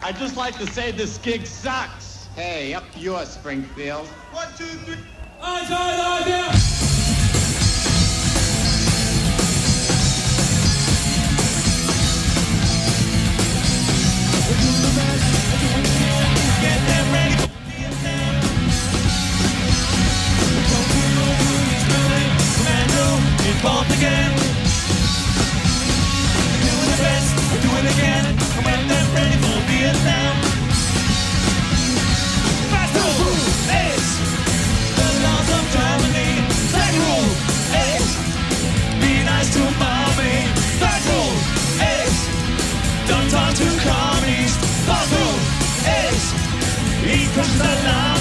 I'd just like to say this gig sucks. Hey, up yours, Springfield. 1, 2, 3. Get them ready for Vietnam. Don't do no good, it's building. Commando, involved again. Doing the best, do it again. And when they're ready for Vietnam. First rule is the laws of Germany. Second rule is be nice to mommy. Third rule is don't talk to commies. Fourth rule is equals the law.